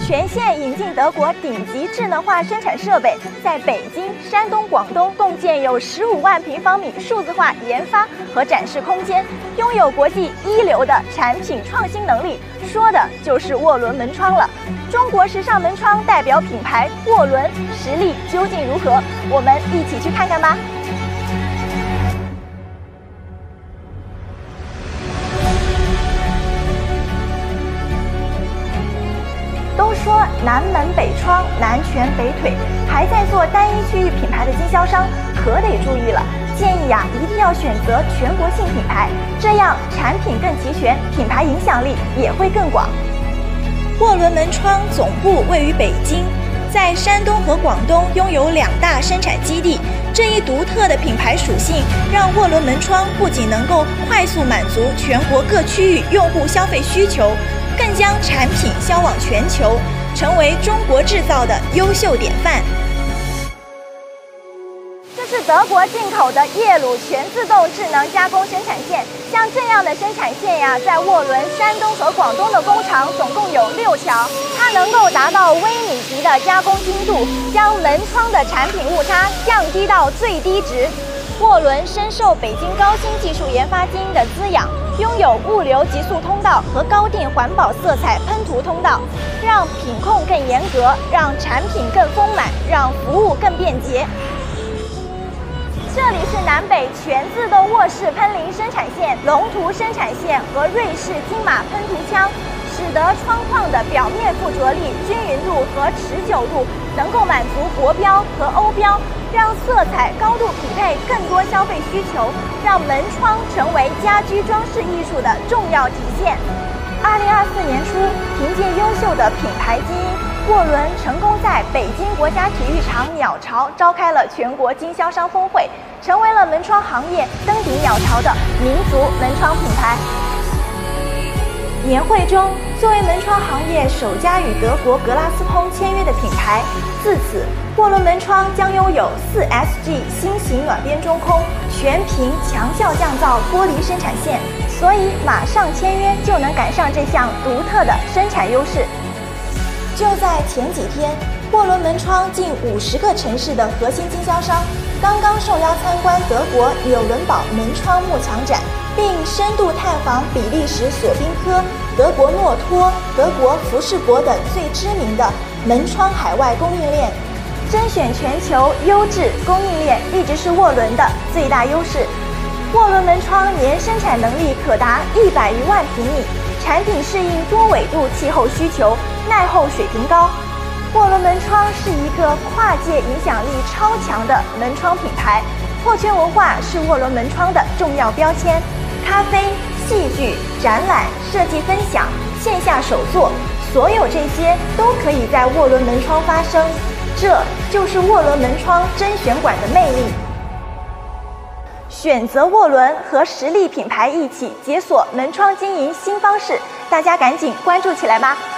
全线引进德国顶级智能化生产设备，在北京、山东、广东共建有15万平方米数字化研发和展示空间，拥有国际一流的产品创新能力，说的就是涡轮门窗了。中国时尚门窗代表品牌涡轮实力究竟如何？我们一起去看看吧。都说南门北窗，南拳北腿，还在做单一区域品牌的经销商可得注意了。建议一定要选择全国性品牌，这样产品更齐全，品牌影响力也会更广。涡轮门窗总部位于北京，在山东和广东拥有2大生产基地。这一独特的品牌属性，让涡轮门窗不仅能够快速满足全国各区域用户消费需求，更将产品销往全球，成为中国制造的优秀典范。这是德国进口的耶鲁全自动智能加工生产线，像这样的生产线在涡轮、山东和广东的工厂总共有6条，它能够达到微米级的加工精度，将门窗的产品误差降低到最低值。涡轮深受北京高新技术研发基因的滋养，拥有物流极速通道和高定环保色彩喷涂通道，让品控更严格，让产品更丰满，让服务更便捷。这里是南北全自动卧室喷淋生产线、龙图生产线和瑞士金马喷涂枪，使得窗框的表面附着力、均匀度和持久度能够满足国标和欧标，让色彩高度匹配更多消费需求，让门窗成为家居装饰艺术的重要体现。2024年初，凭借优秀的品牌基因，涡轮成功在北京国家体育场鸟巢召开了全国经销商峰会，成为了门窗行业登顶鸟巢的民族门窗品牌。年会中，作为门窗行业首家与德国格拉斯通签约的品牌，自此涡轮门窗将拥有4SG 新型暖边中空、全屏强效降噪玻璃生产线，所以马上签约就能赶上这项独特的生产优势。就在前几天，涡轮门窗近50个城市的核心经销商刚刚受邀参观德国纽伦堡门窗幕墙展，并深度探访比利时索宾科、德国诺托、德国福士博等最知名的门窗海外供应链。甄选全球优质供应链一直是涡轮的最大优势。涡轮门窗年生产能力可达100余万平米，产品适应多纬度气候需求，耐候水平高。涡轮门窗是一个跨界影响力超强的门窗品牌，破圈文化是涡轮门窗的重要标签。咖啡、戏剧、展览、设计分享、线下手作，所有这些都可以在涡轮门窗发生，这就是涡轮门窗甄选馆的魅力。选择涡轮和实力品牌一起解锁门窗经营新方式，大家赶紧关注起来吧！